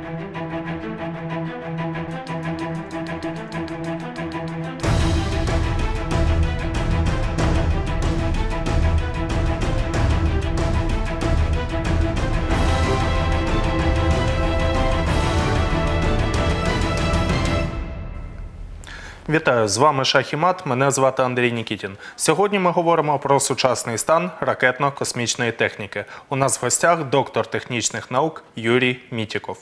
Вітаю, з вами Шах і Мат, мене звати Андрій Нікітін. Сьогодні ми говоримо про сучасний стан ракетно-космічної техніки. У нас в гостях доктор технічних наук Юрій Мітіков.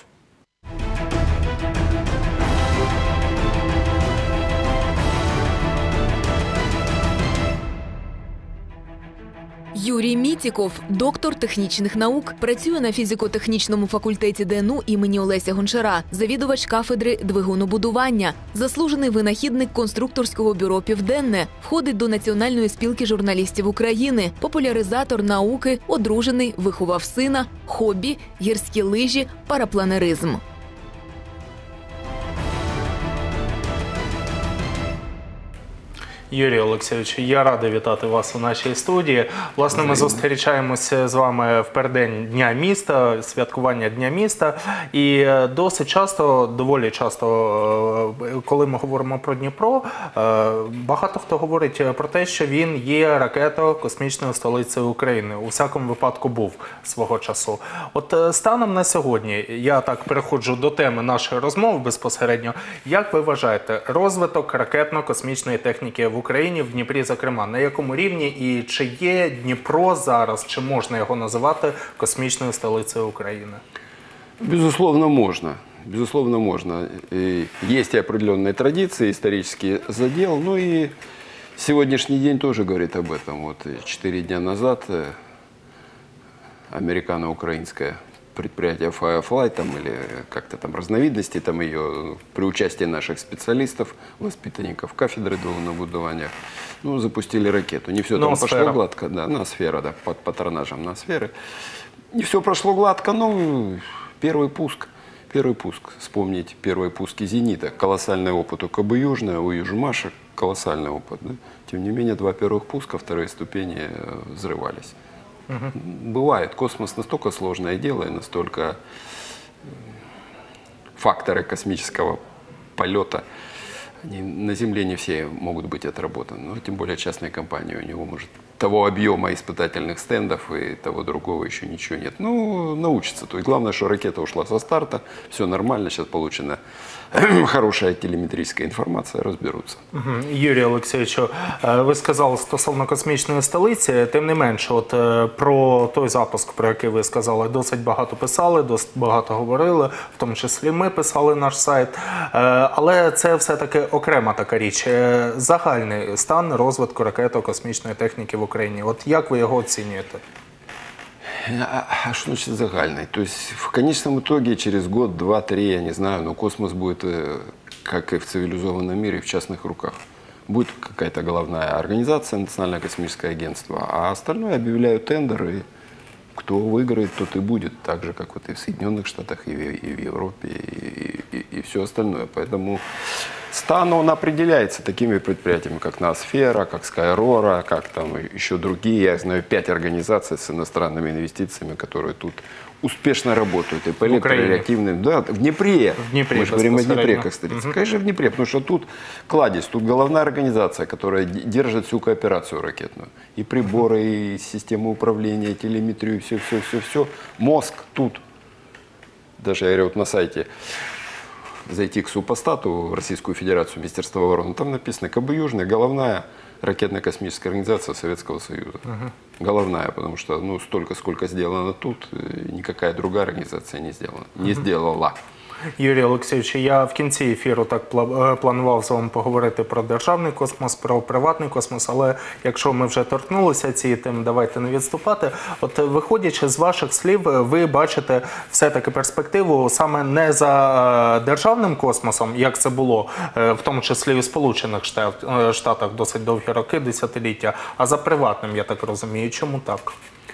Юрій Мітіков – доктор технічних наук, працює на фізико-технічному факультеті ДНУ імені Олеся Гончара, завідувач кафедри двигунобудування, заслужений винахідник конструкторського бюро «Південне», входить до Національної спілки журналістів України, популяризатор науки, одружений, виховав сина, хобі, гірські лижі, парапланеризм. Юрій Олексійович, я радий вітати вас у нашій студії. Власне, ми зустрічаємося з вами в переддень Дня міста, святкування Дня міста. І досить часто, доволі часто, коли ми говоримо про Дніпро, багато хто говорить про те, що він є ракето-космічною столицею України. У всякому випадку був свого часу. От станом на сьогодні, я так переходжу до теми нашої розмови безпосередньо, як ви вважаєте, розвиток ракетно-космічної техніки в Україні, в Дніпрі, зокрема, на якому рівні і чи є Дніпро зараз, чи можна його називати космічною столицею України? Безусловно, можно. Безусловно, можно. И есть и определенные традиции, исторический задел. Ну и сегодняшний день тоже говорит об этом. Вот 4 дня назад американо-украинское предприятие Firefly, там, или как-то там разновидности там ее, при участии наших специалистов, воспитанников кафедры двигунобудування, ну, запустили ракету. Не все там пошло гладко, да, Ноосфера, да, под патронажем Ноосферы. Не все прошло гладко, но первый пуск, вспомнить первые пуски «Зенита», колоссальный опыт у КБ «Южная», у «Южмаша», колоссальный опыт, да? Тем не менее, 2 первых пуска, вторые ступени взрывались. Бывает, космос настолько сложное дело и настолько факторы космического полета, они на Земле не все могут быть отработаны, но тем более частной компании, у него может того объема испытательных стендов и того другого еще ничего нет. Ну, научится. То есть главное, что ракета ушла со старта, все нормально, сейчас получена хорошая телеметрична інформація, розберуться. Юрій Олексійовичу, ви сказали стосовно космічної столиці, тим не менше, от про той запуск, про який ви сказали, досить багато писали, досить багато говорили, в тому числі ми писали наш сайт, але це все-таки окрема така річ. Загальний стан розвитку ракето-космічної техніки в Україні. От як ви його оцінюєте? А что значит загальный? То есть в конечном итоге через год, 2, 3, я не знаю, но космос будет, как и в цивилизованном мире, в частных руках. Будет какая-то головная организация, Национальное космическое агентство, а остальное объявляют тендер, и кто выиграет, тот и будет. Так же, как вот и в Соединенных Штатах, и в Европе, и все остальное. Поэтому стан, он определяется такими предприятиями, как Ноосфера, как Скайрора, как там еще другие. Я знаю 5 организаций с иностранными инвестициями, которые тут успешно работают. И по электрореактивным... Да, в Днепре. Мы же говорим о Днепре, как столице. Конечно, в Днепре, потому что тут кладезь, тут головная организация, которая держит всю кооперацию ракетную. И приборы, и системы управления, и телеметрию, все. Мозг тут. Даже, я говорю, вот на сайте зайти к супостату в Российскую Федерацию, Министерство обороны, там написано КБ «Южная», головная ракетно-космическая организация Советского Союза. Головная, потому что ну, столько, сколько сделано тут, никакая другая организация не сделала. Юрій Олексійович, я в кінці ефіру так планував з вами поговорити про державний космос, про приватний космос, але якщо ми вже торкнулися цієї теми, давайте не відступати. От виходячи з ваших слів, ви бачите все-таки перспективу саме не за державним космосом, як це було, в тому числі і в Сполучених Штатах досить довгі роки, десятиліття, а за приватним, я так розумію. Чому так?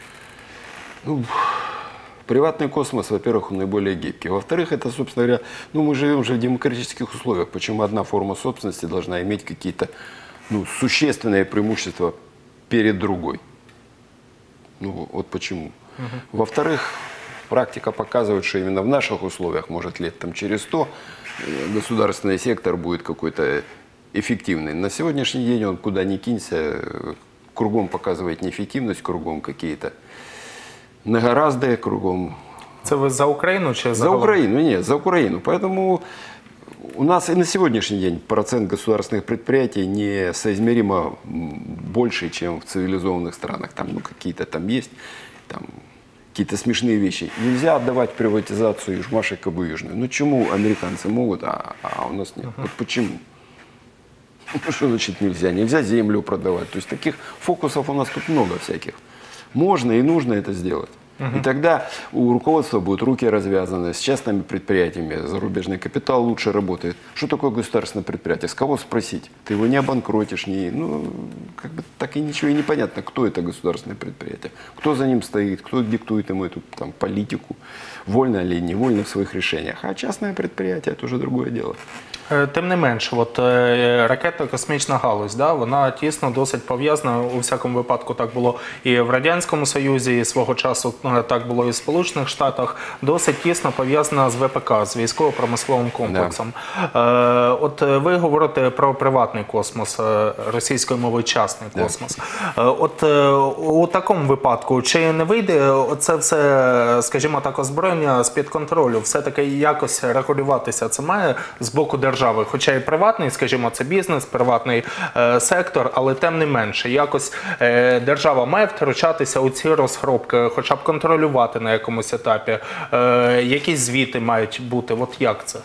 Приватный космос, во-первых, он наиболее гибкий. Во-вторых, это, собственно говоря, ну, мы живем же в демократических условиях. Почему одна форма собственности должна иметь какие-то существенные преимущества перед другой? Ну, вот почему. Во-вторых, практика показывает, что именно в наших условиях, может лет там через 100, государственный сектор будет какой-то эффективный. На сегодняшний день он куда ни кинься, кругом показывает неэффективность, кругом какие-то нагоразды, кругом... Це ви за Україну чи За Украину, нет, за Украину. Поэтому у нас и на сегодняшний день процент государственных предприятий несоизмеримо больше, чем в цивилизованных странах. Там какие-то там есть, там какие-то смешные вещи. Нельзя отдавать приватизацию Южмаш и КБ Южной. Ну чему американцы могут, а у нас нет? Вот почему? Ну что значит нельзя? Нельзя землю продавать. То есть таких фокусов у нас тут много всяких. Можно и нужно это сделать. И тогда у руководства будут руки развязаны, с частными предприятиями зарубежный капитал лучше работает. Что такое государственное предприятие? С кого спросить? Ты его не обанкротишь, как бы так и ничего и не понятно, кто это государственное предприятие, кто за ним стоит, кто диктует ему эту там, политику, вольно или невольно в своих решениях. А частное предприятие – это уже другое дело. Тим не менше, от ракетно-космічна галузь, да, вона тісно досить пов'язана, у всякому випадку так було і в Радянському Союзі, і свого часу так було і в Сполучених Штатах, досить тісно пов'язана з ВПК, з військово-промисловим комплексом. Да. От ви говорите про приватний космос, російською мовою частний космос. Да. От у такому випадку, чи не вийде це все, скажімо так, озброєння з-під контролю, все-таки якось регулюватися це має з боку держави? Хоча і приватний, скажімо, це бізнес, приватний сектор, але тим не менше, якось держава має втручатися у ці розробки, хоча б контролювати на якомусь етапі, якісь звіти мають бути, от як це?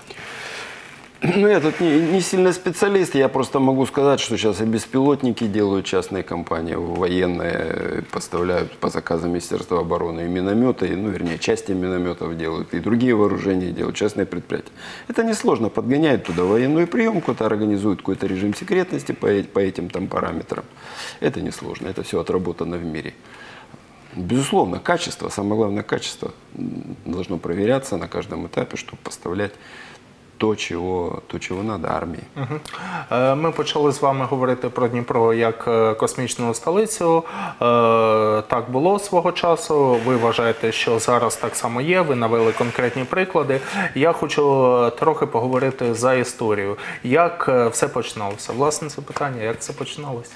Ну, я тут не сильно специалист, я просто могу сказать, что сейчас и беспилотники делают частные компании, военные поставляют по заказам Министерства обороны и минометы, вернее, части минометов делают, и другие вооружения делают, частные предприятия. Это несложно, подгоняют туда военную приемку, это организуют какой-то режим секретности по этим там параметрам. Это несложно, это все отработано в мире. Безусловно, качество, самое главное, качество должно проверяться на каждом этапе, чтобы поставлять то, чого надо армії. Ми почали з вами говорити про Дніпро як космічну столицю. Так було свого часу. Ви вважаєте, що зараз так само є. Ви навели конкретні приклади. Я хочу трохи поговорити за історію. Як все починалося? Власне, це питання. Як це починалося?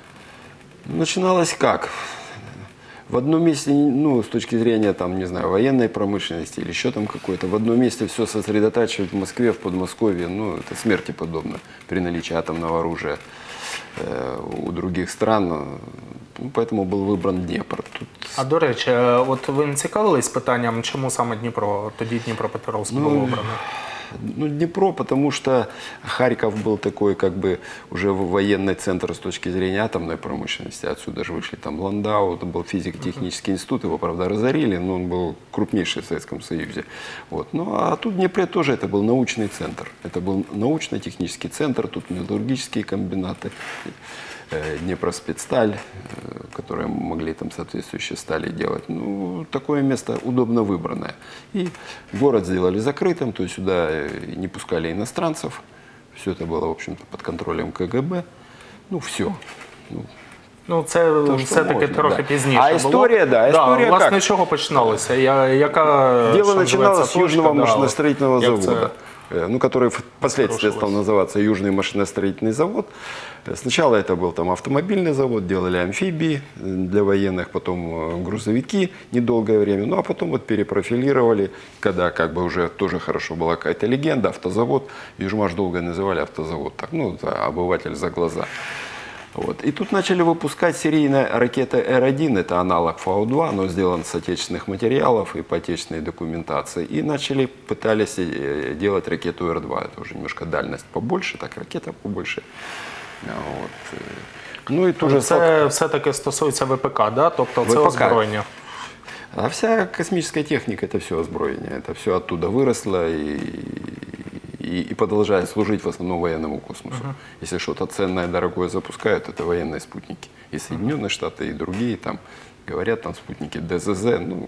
Начиналось как? В одном месте, с точки зрения, там, не знаю, военной промышленности или еще там какой-то, в одном месте все сосредотачивать в Москве, в Подмосковье, это смерти подобно при наличии атомного оружия у других стран. Поэтому был выбран Днепр. А до речі, от ви не цікавились питанням, чому саме Дніпро, тоді Дніпропетровськ було обрано? Днепро, потому что Харьков был такой, как бы, уже военный центр с точки зрения атомной промышленности. Отсюда же вышли там Ландау, это был физико-технический институт, его, правда, разорили, но он был крупнейший в Советском Союзе. Вот. Ну, а тут в Днепре тоже это был научный центр. Это был научно-технический центр, тут металлургические комбинаты, Днепроспецсталь, которые могли там соответствующие стали делать. Такое место удобно выбранное. И город сделали закрытым, то есть сюда не пускали иностранцев. Все это было, в общем-то, под контролем КГБ. Все. Це все-таки трохи пізніше. А історія, історія власне, з чого починалося? Дело начиналось с Южного машиностроительного завода, который впоследствии стал называться Южный машиностроительный завод. Сначала это был там автомобильный завод, делали амфибии для военных, потом грузовики недолгое время, а потом вот перепрофилировали, когда как бы уже тоже хорошо была какая-то легенда, автозавод, Южмаш долго называли автозавод, так, обыватель за глаза. Вот. И тут начали выпускать серийные ракеты Р-1, это аналог Фау-2, но сделан с отечественных материалов и по отечественной документации. И пытались делать ракету Р-2, это уже немножко дальность побольше, так ракета побольше. Вот. И тоже це все-таки стосується ВПК, да? Тобто це озброєння? А вся космическая техника – это все озброение, это все оттуда выросло и продолжает служить в основном военному космосу. Если что-то ценное, дорогое запускают, это военные спутники. И Соединенные Штаты, и другие там говорят, там спутники ДЗЗ,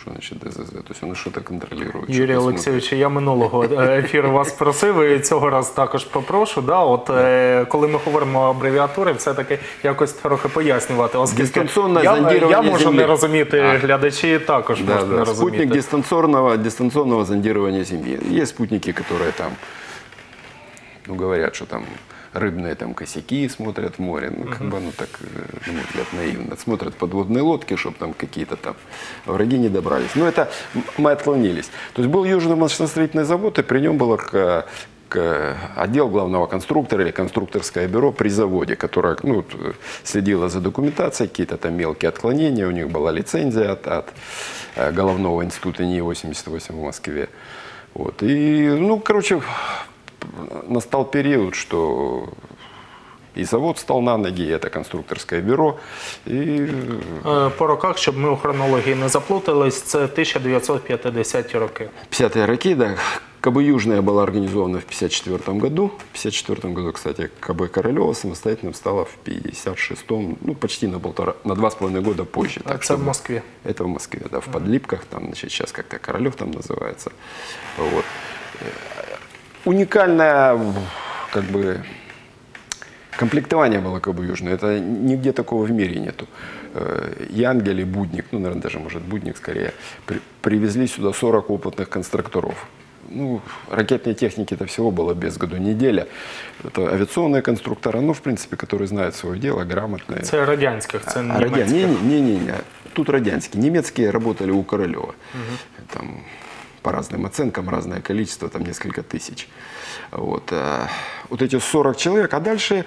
Что значит ДЗЗ? То есть он что-то контролирует. Юрій что-то Олексійович, я минулого ефіру вас просив і цього разу також попрошу. Да, от, коли ми говоримо абревіатури, все-таки якось трохи пояснювати, оскільки Дистанційне я зондування можу Землі. не розуміти, глядачі також Да, можуть не да. розуміти. Спутник дистанционного зондирования Земли. Есть спутники, которые там, ну, говорят, что там рыбные там косяки смотрят в море, ну, как бы, ну, так, на мой взгляд, наивно. Смотрят подводные лодки, чтобы там какие-то там враги не добрались. Но это мы отклонились. То есть был Южный машиностроительный завод, и при нем было отдел главного конструктора или конструкторское бюро при заводе, которое, ну, следило за документацией, какие-то там мелкие отклонения, у них была лицензия от Головного института НИИ-88 в Москве. Вот. И, ну, короче, настал период, что и завод стал на ноги, и это конструкторское бюро. И... По роках, щоб ми у хронології не заплутались, це 1950-ті роки. 50-е роки, да. КБ «Южная» была организована в 1954 году. В 1954 году, кстати, КБ «Королева» самостоятельным стала в 1956, ну, почти на 2,5 года позже. Так, це в Москве? Это в Москве, да, в Подлипках, там, значит, сейчас как-то Королев там называется. Вот. Уникальное, как бы, комплектование было КБ «Южное». Это нигде такого в мире нету. Янгель и Будник, ну, наверное, даже, может, Будник скорее, привезли сюда 40 опытных конструкторов. Ну, ракетной техники это всего было без году неделя. Это авиационные конструктора, ну, в принципе, которые знают свое дело, грамотные. Це радянських, це німецьких. Не-не-не. Тут радянские. Немецкие работали у Королева. Там по разным оценкам, разное количество, там несколько тысяч. Вот, вот эти 40 человек, а дальше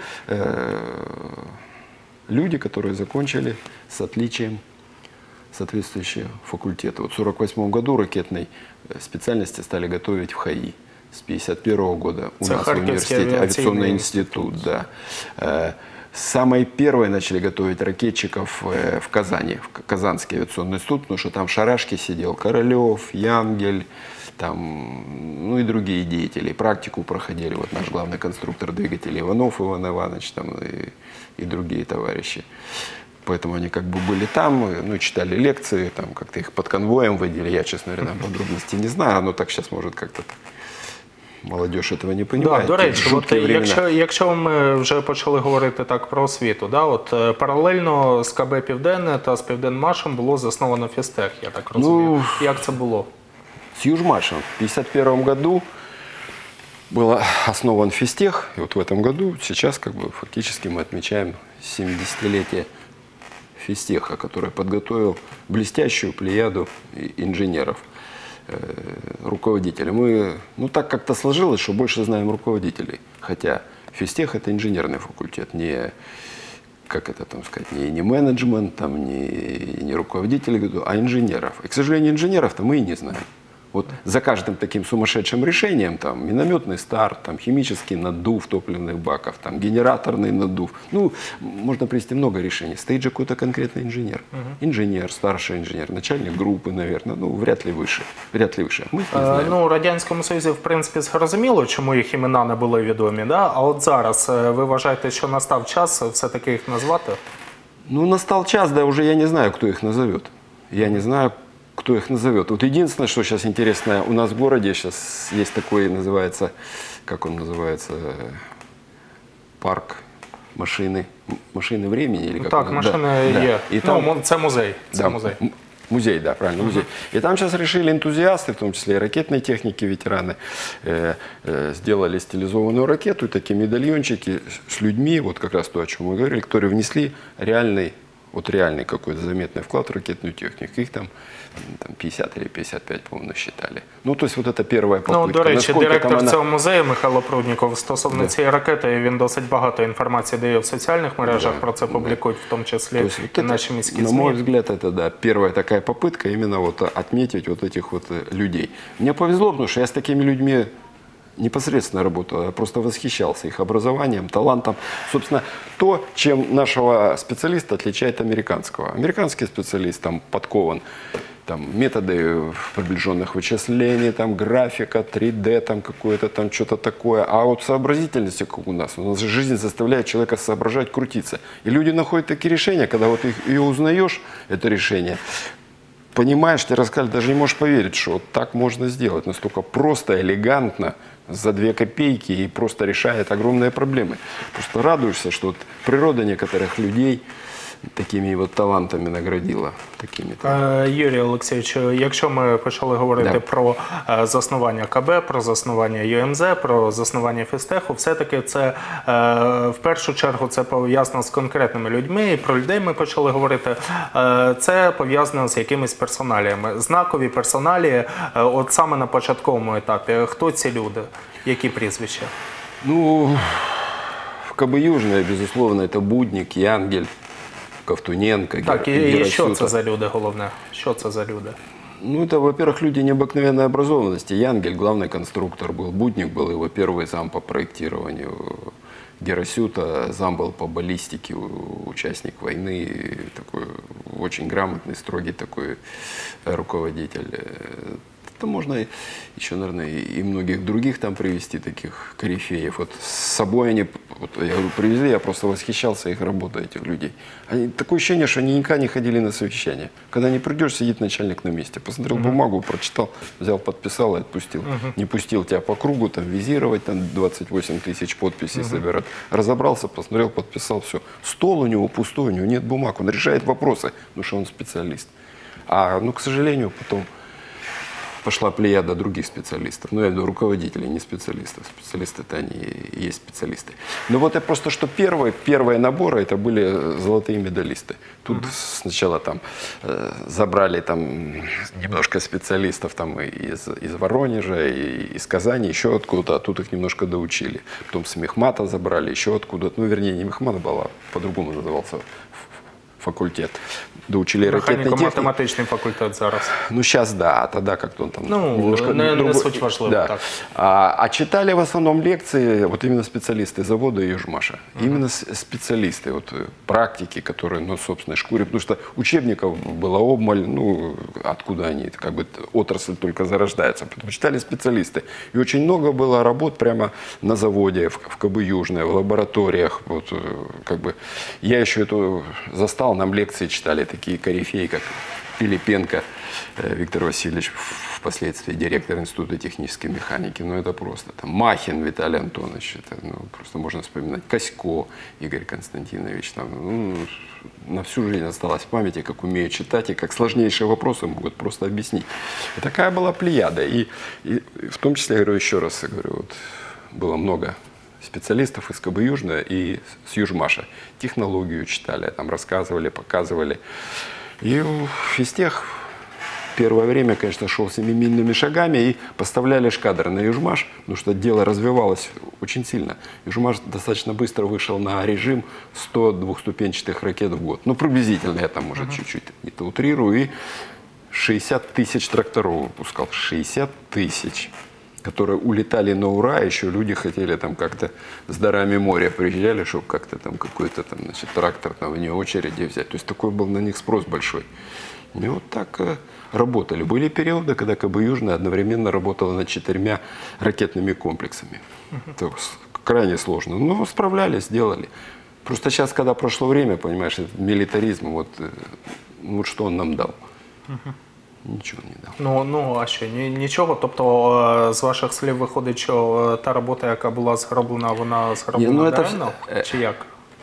люди, которые закончили с отличием соответствующие факультеты. Вот в 1948 году ракетной специальности стали готовить в ХАИ. С 1951 года у нас в университете авиационный институт. Да. Самой первой начали готовить ракетчиков в Казани, в Казанский авиационный институт, потому что там в шарашке сидел Королев, Янгель, там, ну и другие деятели. Практику проходили вот наш главный конструктор двигателей Иванов Иван Иванович там, и другие товарищи. Поэтому они как бы были там, ну, читали лекции, там как-то их под конвоем водили. Я, честно говоря, там подробностей не знаю, но так сейчас может как-то молодежь этого не понимає. Да, до речі, от, якщо ми вже почали говорити так про освіту, да, от, паралельно з КБ «Південне» та з «Південмашем» було засновано фізтех, я так розумію. Ну, як це було? С Южмашем в 1951 году был основан физтех, и вот в этом году сейчас как бы фактически мы отмечаем 70-летие физтеха, который подготовил блестящую плеяду инженеров, руководителей. Мы, ну, так как-то сложилось, что больше знаем руководителей. Хотя физтех – это инженерный факультет, не, как это там сказать, не менеджмент, там, не руководители, а инженеров. И, к сожалению, инженеров-то мы и не знаем. Вот за каждым таким сумасшедшим решением, там, минометный старт, там, химический наддув топливных баков, там, генераторный наддув, ну, можно привести много решений. Стоит же какой-то конкретный инженер. Инженер, старший инженер, начальник группы, наверное, ну, вряд ли выше. Вряд ли выше. Мы не знаем. Ну, у Радянському Союзі, в принципі, зрозуміло, чому їх імена не були відомі, да? А от зараз ви вважаєте, що настав час все-таки їх назвати? Ну, настал час, да, уже я не знаю, кто их назовет. Я не знаю, кто их назовет. Вот единственное, что сейчас интересно, у нас в городе сейчас есть такой, называется, как он называется, парк машины времени? Или как так, он? машины да, є. И там, ну, це музей. Це да, музей. Музей, да, правильно, музей. И там сейчас решили энтузиасты, в том числе и ракетной техники, ветераны, сделали стилизованную ракету, и такие медальончики с людьми, вот как раз то, о чем мы говорили, которые внесли реальный какой-то заметный вклад в ракетную технику. Их там 50 или 55, по-моему, считали. Ну, то есть вот это первая попытка. Ну, до речі, насколько директор там цього музею Михайло Прудніков стосовно цієї ракети, він досить багато інформації дає в соціальних мережах, про це публікують, в тому числі і наші міські ЗМІ. На мой взгляд, это, да, первая такая попытка именно вот отметить вот этих вот людей. Мне повезло, потому что я с такими людьми непосредственно работал, я просто восхищался их образованием, талантом. Собственно, то, чем нашего специалиста отличает американского. Американский специалист там подкован, там методы приближенных вычислений, там графика, 3D, там какое-то там что-то такое. А вот сообразительность, как у нас же жизнь заставляет человека соображать, крутиться. И люди находят такие решения, когда вот их узнаешь, это решение, понимаешь, ты рассказали, даже не можешь поверить, что вот так можно сделать. Настолько просто, элегантно, за 2 копейки и просто решает огромные проблемы. Просто радуешься, что вот природа некоторых людей такими вот талантами наградила. Юрій Олексійович, якщо ми почали говорити про заснування КБ, про заснування ЮМЗ, про заснування фізтеху, все-таки це в першу чергу це пов'язано з конкретними людьми, і про людей ми почали говорити. Це пов'язано з якимись персоналіями. Знакові персоналії, от саме на початковому етапі. Хто ці люди? Які прізвища? Ну, в КБ «Южное», безусловно, это Будник, Янгель, Ковтуненко, Так, і що це за люди, головне? Що це за люди? Ну, это, во-первых, люди необыкновенной образованности. Янгель, главный конструктор был, Будник был его первый зам по проектированию. Герасюта, зам был по баллистике, участник войны, такой очень грамотный, строгий такой руководитель. Это можно еще, наверное, и многих других там привести, таких корифеев. Вот с собой они, вот, я говорю, привезли, я просто восхищался их работой, этих людей. Такое ощущение, что они никогда не ходили на совещание. Когда не придешь, сидит начальник на месте. Посмотрел бумагу, прочитал, взял, подписал и отпустил. Не пустил тебя по кругу, там, визировать, там, 28 тысяч подписей собирать. Разобрался, посмотрел, подписал, все. Стол у него пустой, у него нет бумаг, он решает вопросы, потому что он специалист. Ну, к сожалению, потом пошла плеяда других специалистов. Ну, я имею в виду руководителей, не специалистов. Специалисты-то они и есть специалисты. Но вот это просто, что первые наборы, это были золотые медалисты. Тут сначала там забрали там немножко специалистов там из Воронежа, из Казани, еще откуда-то, а тут их немножко доучили. Потом с Мехмата забрали, еще откуда-то. Ну, вернее, не Мехмата была, по-другому назывался факультет. Доучили ракетной техники. Механіко-математичний факультет зараз. Ну, сейчас да, а тогда как-то он там немножко не другой. суть важливо, да. так. А читали в основном лекции вот именно специалисты завода и Южмаша. Именно специалисты, вот практики, которые на собственной шкуре, потому что учебников было обмаль, ну, откуда они, как бы отрасль только зарождается. Поэтому читали специалисты. И очень много было работ прямо на заводе, в КБ «Южное», в лабораториях. Вот, как бы. Я еще эту застал, нам лекции читали такие корифеи, как Пилипенко Виктор Васильевич, впоследствии директор Института технической механики. Ну, это просто. Там, Махин Виталий Антонович, это, ну, просто можно вспоминать. Косько Игорь Константинович. Там, ну, на всю жизнь осталось в памяти, как умеют читать и как сложнейшие вопросы могут просто объяснить. И такая была плеяда. И в том числе, я говорю еще раз, я говорю, вот, было много специалистов из КБ «Южное» и с Южмаша. Технологию читали, там рассказывали, показывали. И физтех первое время, конечно, шел семимильными шагами и поставляли шкадры на Южмаш, потому что дело развивалось очень сильно. Южмаш достаточно быстро вышел на режим 100 двухступенчатых ракет в год. Ну, приблизительно, я там, может, чуть-чуть это утрирую. И 60 тысяч тракторов выпускал. 60 тысяч. Которые улетали на ура, еще люди хотели там как-то с дарами моря приезжали, чтобы как-то там какой-то там, значит, трактор там вне очереди взять. То есть такой был на них спрос большой. И вот так работали. Были периоды, когда КБ «Южное» одновременно работало над 4 ракетными комплексами. Это крайне сложно. Но справлялись, сделали. Просто сейчас, когда прошло время, понимаешь, этот милитаризм, вот что он нам дал? Нічого не дав. Ну, а що, нічого? Тобто, з ваших слів виходить, що та робота, яка була зроблена, вона зроблена даремно? Чи як?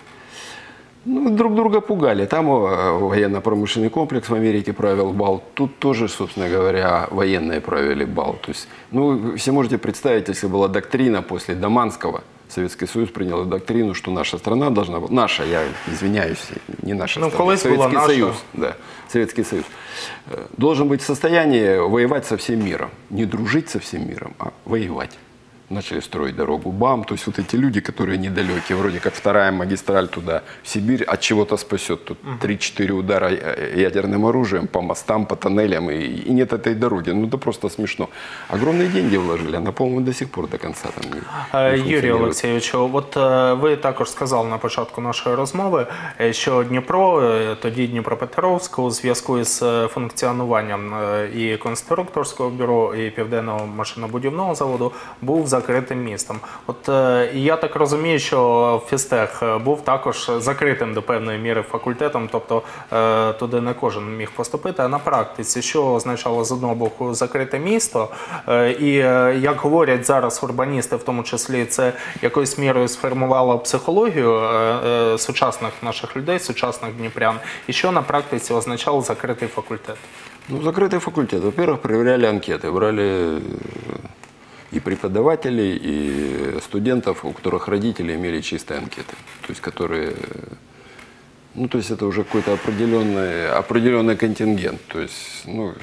Ну, друг друга пугали. Там военно-промышленный комплекс в Америке правил бал. Тут тоже, собственно говоря, военные правили бал. То есть, ну, все можете представить, если была доктрина после Даманского, Советский Союз принял доктрину, что наша страна должна быть, наша, я извиняюсь, не наша страна, Советский Союз, да, Советский Союз, должен быть в состоянии воевать со всем миром. Не дружить со всем миром, а воевать. Начали строить дорогу БАМ, то есть вот эти люди, которые недалекие, вроде как 2-я магистраль туда, в Сибирь, от чего-то спасет. Тут 3-4 удара ядерным оружием по мостам, по тоннелям, и нет этой дороги. Ну, это просто смешно. Огромные деньги вложили, она, по-моему, до сих пор до конца там не Юрій Олексійович, от ви також сказали на початку нашої розмови, що Дніпро, тоді Дніпропетровськ, у зв'язку з функціонуванням і конструкторського бюро, і Південного машинобудівного заводу, був взагалі закритим містом. От я так розумію, що фізтех був також закритим до певної міри факультетом, тобто туди не кожен міг поступити. А на практиці, що означало з одного боку закрите місто, і як говорять зараз урбаністи, в тому числі, це якоюсь мірою сформувало психологію сучасних наших людей, сучасних дніпрян, і що на практиці означало закритий факультет? Ну, закрытый факультет. Во-первых, проверяли анкеты, брали и преподавателей, и студентов, у которых родители имели чистые анкеты. То есть, которые... Ну, то есть, это уже какой-то определенный контингент. То есть, ну,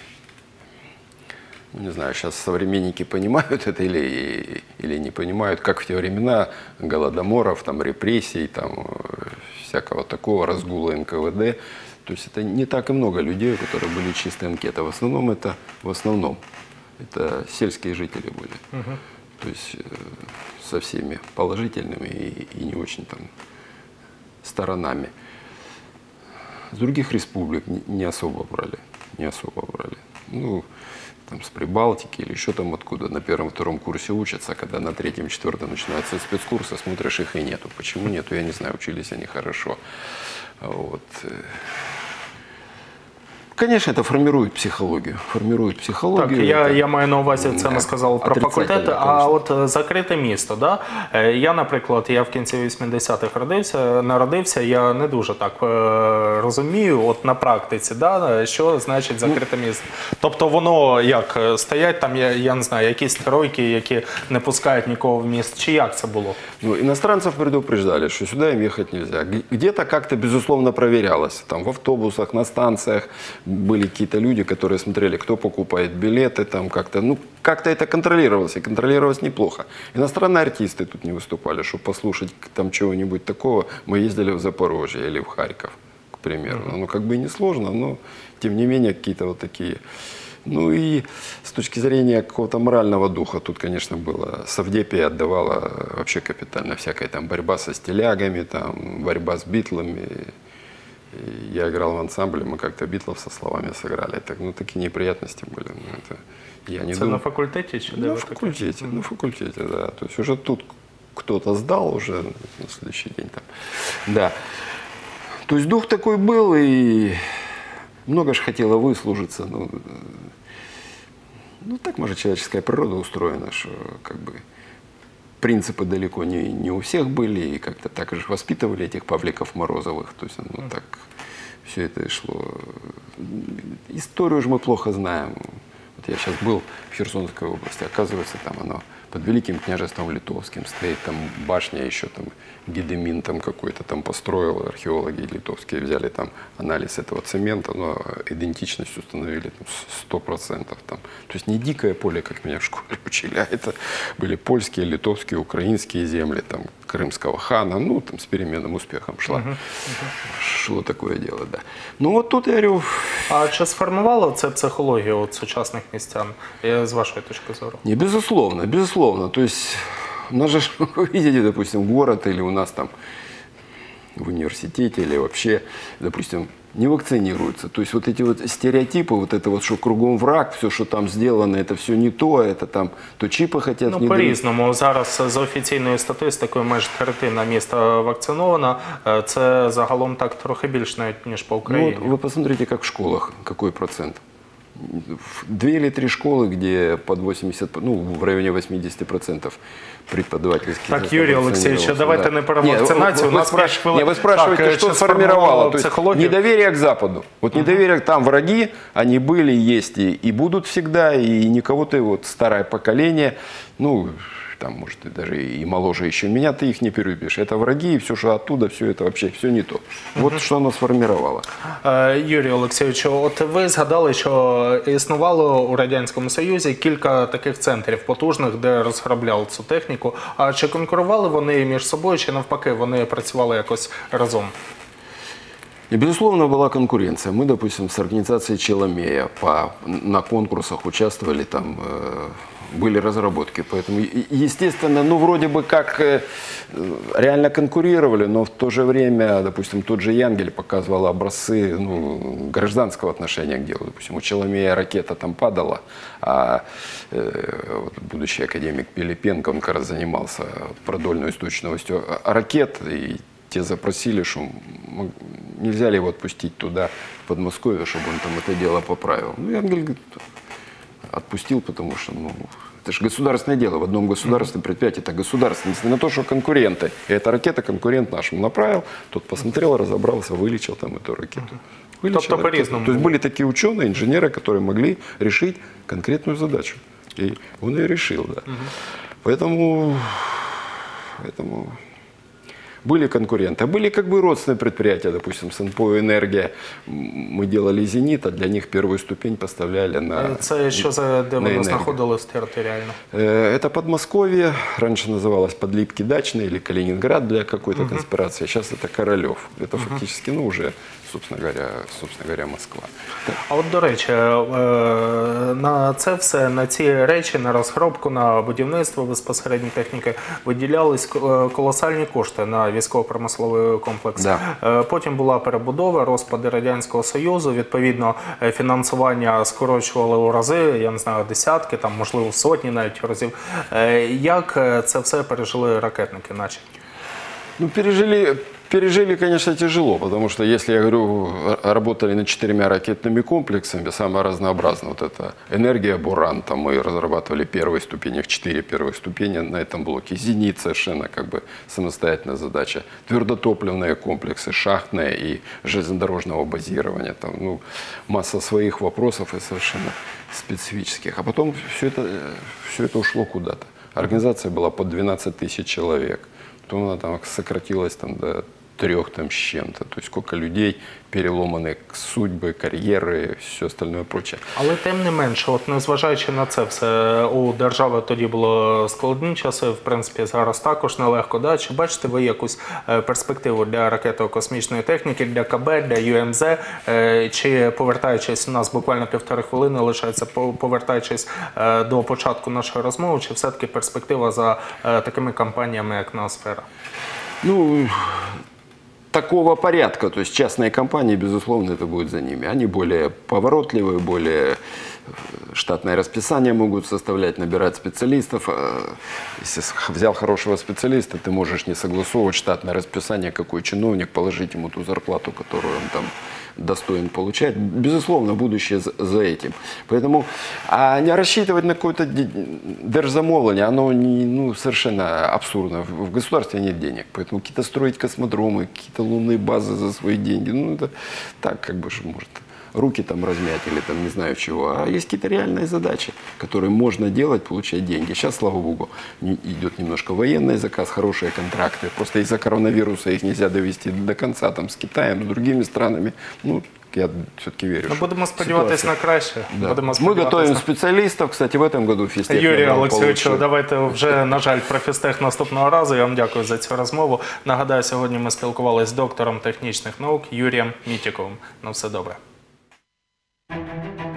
не знаю, сейчас современники понимают это или не понимают, как в те времена голодоморов, там, репрессий, там, всякого такого, разгула НКВД. То есть это не так и много людей, у которых были чистые анкеты. В основном это сельские жители были. То есть со всеми положительными и не очень там сторонами. С других республик не особо брали. Ну, там с Прибалтики или еще там откуда. На первом-втором курсе учатся, когда на третьем-четвертом начинаются спецкурсы, смотришь, их и нету. Почему нету, я не знаю, учились они хорошо. Вот. Конечно, это формирует психологию. Так, я маю на увазі, це ми сказали про факультети, а от закрите місто, да? Я, наприклад, в кінці 80-х народився, я не дуже так розумію, от на практиці, да, що значить закрите місто. Тобто воно як, стоять там, я не знаю, якісь тройки, які не пускають нікого в міст, чи як це було? Ну, иностранцев предупреждали, что сюда им ехать нельзя. Где-то как-то, безусловно, проверялось. Там в автобусах, на станциях были какие-то люди, которые смотрели, кто покупает билеты, там как-то, ну, как-то это контролировалось, и контролировалось неплохо. Иностранные артисты тут не выступали, чтобы послушать там чего-нибудь такого. Мы ездили в Запорожье или в Харьков, к примеру. Ну, как бы и несложно, но, тем не менее, какие-то вот такие... Ну и с точки зрения какого-то морального духа, тут, конечно, было, Совдепия отдавала вообще капитально всякая там борьба со стилягами, там, борьба с битлами. И я играл в ансамбле, мы как-то битлов со словами сыграли. Так, ну, такие неприятности были. Ну, это, я не думаю. На факультете? Чи на факультете, да. То есть уже тут кто-то сдал уже на следующий день там. Да. То есть дух такой был, и много же хотело выслужиться. Ну, так, может, человеческая природа устроена, что как бы принципы далеко не у всех были, и как-то так же воспитывали этих Павликов Морозовых. То есть, ну, так все это и шло. Историю же мы плохо знаем. Вот я сейчас был в Херсонской области, оказывается, там оно под Великим княжеством Литовским стоит, там башня еще, там Гедемин там какой-то там построил, археологи литовские взяли там анализ этого цемента, но идентичность установили там 100%. Там. То есть не дикое поле, как меня в школе учили, а это были польские, литовские, украинские земли, там крымского хана, ну там с переменным успехом шло такое дело, да. Ну вот тут я говорю... А чи сформувало це психологію от сучасних містян, з вашої точки зору? Не, безусловно, безусловно. То есть, у нас же, вы видите, допустим, город или у нас там в университете или вообще, допустим, не вакцинируются. То есть вот эти вот стереотипы, вот это вот, что кругом враг, все, что там сделано, это все не то, это там, то чипы хотят... Ну, по-різному. Зараз за офіційною статистикою майже третина міста вакцинована. Це загалом так трохи більше навіть, ніж по Україні. Ну, вот вы посмотрите, как в школах, какой процент. 2 или 3 школы, где под 80, ну, в районе 80% преподавательских. Так, Юрий Алексеевич, давайте не про вакцинацию. Вы спрашиваете, что сформировало? То есть недоверие к Западу. Вот недоверие, там враги, они были, есть и будут всегда, и никого-то, вот старое поколение, ну, там, может, даже и моложе еще меня, ты их не перебьешь. Это враги, и все, что оттуда, все это вообще, все не то. Вот что оно сформировало. Юрій Олексійович, от ви згадали, що існувало у Радянському Союзі кілька таких центрів потужних, де розробляли цю техніку. А чи конкурували вони між собою, чи навпаки, вони працювали якось разом? И, безусловно, была конкуренция. Мы, допустим, с организацией Челомея на конкурсах участвовали там были разработки. Поэтому, естественно, ну, вроде бы как реально конкурировали, но в то же время, допустим, тот же Янгель показывал образцы, ну, гражданского отношения к делу. Допустим, у Челомея ракета там падала, а вот будущий академик Пилипенко, он как раз занимался продольной устойчивостью ракет, и те запросили, что нельзя ли его отпустить туда, в Подмосковье, чтобы он там это дело поправил. Ну, Янгель говорит, отпустил, потому что, ну, это же государственное дело. В одном государственном предприятии это государственное. Несмотря на то, что конкуренты. И эта ракета конкурент нашему направил, тот посмотрел, разобрался, вылечил там эту ракету. Вылечил ракету. То есть были такие ученые, инженеры, которые могли решить конкретную задачу. И он ее решил, да. Поэтому были конкуренты. А были как бы родственные предприятия, допустим, СНПО «Энергия». Мы делали «Зенит», а для них первую ступень поставляли на Це що за, де вони знаходились територіально? Это Подмосковье, раньше называлось Подлипки Дачный или Калининград для какой-то конспирации, сейчас это Королев. Это фактически, ну, уже, собственно говоря, Москва. А от, до речі, на це все, на ці речі, на розробку, на будівництво безпосередньо техніки виділялись колосальні кошти на військово-промисловий комплекс. Да. Потім була перебудова, розпади Радянського Союзу, відповідно, фінансування скорочували у рази, я не знаю, десятки, там, можливо, сотні навіть разів. Як це все пережили ракетники наші? Ну, пережили, конечно, тяжело, потому что, если, я говорю, работали над 4 ракетными комплексами, самое разнообразное, вот это «Энергия», «Буран», там мы разрабатывали первые ступени, их 4 первых ступени на этом блоке, «Зенит» совершенно как бы самостоятельная задача, твердотопливные комплексы, шахтные и железнодорожного базирования, там, ну, масса своих вопросов и совершенно специфических. А потом все это ушло куда-то. Организация была под 12 тысяч человек. Потом она там сократилась там, до 3 там, с чем-то. То есть сколько людей переломаны судьби, кар'єри, все остальное прочее. Але тим не менше, от незважаючи на це все, у держави тоді було складні часи, в принципі, зараз також нелегко. Да? Чи бачите ви якусь перспективу для ракетно-космічної техніки, для КБ, для ЮМЗ? Чи, повертаючись, у нас буквально 1,5 хвилини лишається, повертаючись до початку нашої розмови, чи все-таки перспектива за такими компаніями, як Ноосфера? Ну, такого порядка, то есть частные компании, безусловно, это будет за ними. Они более поворотливые, более штатное расписание могут составлять, набирать специалистов. Если взял хорошего специалиста, ты можешь не согласовывать штатное расписание, какой чиновник, положить ему ту зарплату, которую он там достоин получать. Безусловно, будущее за этим. Поэтому не рассчитывать на какое-то держзамовление, оно не, ну, совершенно абсурдно. В государстве нет денег. Поэтому какие-то строить космодромы, какие-то лунные базы за свои деньги, ну, это так, как бы, что может руки там размять или там не знаю чего. А есть какие-то реальные задачи, которые можно делать, получать деньги. Сейчас, слава богу, идет немножко военный заказ, хорошие контракты. Просто из-за коронавируса их нельзя довести до конца там с Китаем, с другими странами. Ну, я все-таки верю. Ну, будемо сподіватися на краще. Да. Мы готовим специалистов. Кстати, в этом году физтех Юрій Олексійович, давайте вже, на жаль, про фізтех наступного разу. Я вам дякую за цю розмову. Нагадаю, сьогодні ми спілкувалися з доктором технічних наук Юрієм Мітіковим. На все добре.